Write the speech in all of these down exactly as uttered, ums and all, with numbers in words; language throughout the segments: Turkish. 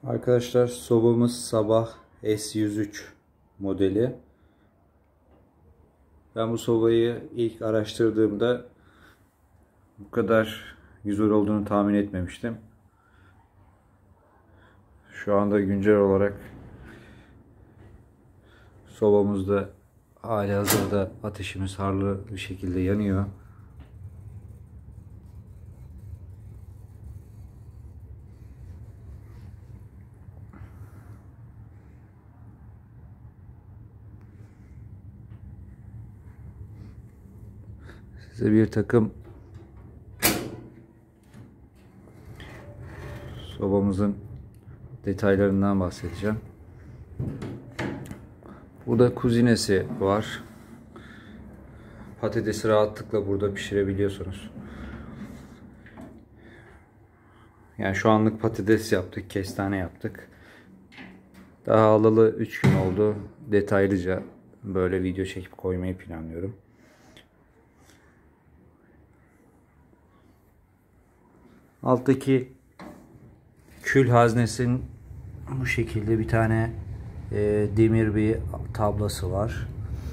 Arkadaşlar, sobamız Sabah S yüz üç modeli. Ben bu sobayı ilk araştırdığımda bu kadar güzel olduğunu tahmin etmemiştim. Şu anda güncel olarak sobamızda halihazırda ateşimiz harlı bir şekilde yanıyor. Size bir takım sobamızın detaylarından bahsedeceğim. Burada kuzinesi var. Patatesi rahatlıkla burada pişirebiliyorsunuz. Yani şu anlık patates yaptık, kestane yaptık. Daha alalı üç gün oldu. Detaylıca böyle video çekip koymayı planlıyorum. Alttaki kül haznesinin bu şekilde bir tane e, demir bir tablası var.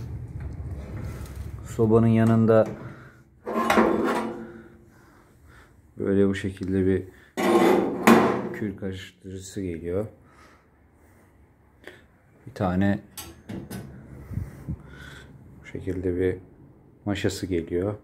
Sobanın yanında böyle bu şekilde bir kül karıştırıcısı geliyor. Bir tane bu şekilde bir maşası geliyor.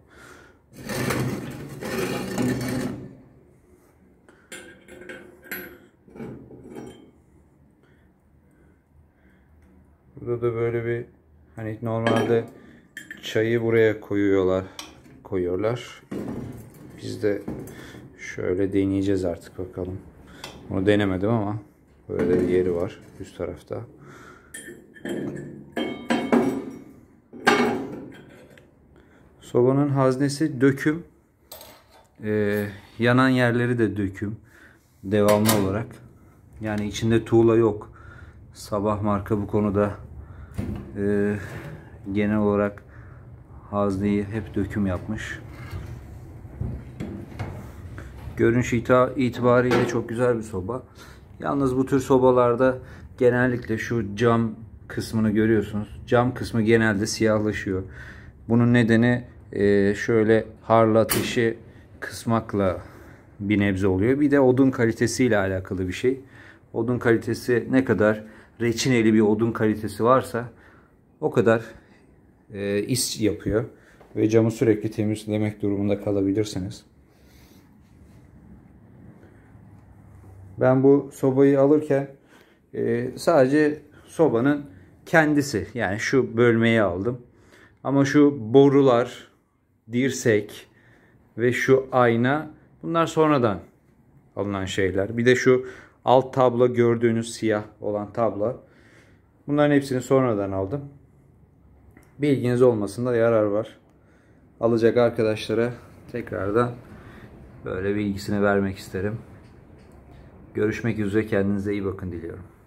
Burada da böyle bir, hani normalde çayı buraya koyuyorlar koyuyorlar. Biz de şöyle deneyeceğiz artık, bakalım. Onu denemedim ama böyle bir yeri var üst tarafta. Sobanın haznesi döküm. Ee, yanan yerleri de döküm. Devamlı olarak. Yani içinde tuğla yok. Sabah marka bu konuda e, genel olarak hazneyi hep döküm yapmış. Görünüş itibariyle çok güzel bir soba. Yalnız bu tür sobalarda genellikle şu cam kısmını görüyorsunuz. Cam kısmı genelde siyahlaşıyor. Bunun nedeni e, şöyle harlı ateşi kısmakla bir nebze oluyor. Bir de odun kalitesiyle alakalı bir şey. Odun kalitesi ne kadar reçineli bir odun kalitesi varsa o kadar e, is yapıyor. Ve camı sürekli temizlemek durumunda kalabilirsiniz. Ben bu sobayı alırken e, sadece sobanın kendisi, yani şu bölmeyi aldım. Ama şu borular, dirsek ve şu ayna, bunlar sonradan alınan şeyler. Bir de şu alt tabla, gördüğünüz siyah olan tabla. Bunların hepsini sonradan aldım. Bilginiz olmasında yarar var. Alacak arkadaşlara tekrardan böyle bilgisini vermek isterim. Görüşmek üzere, kendinize iyi bakın diliyorum.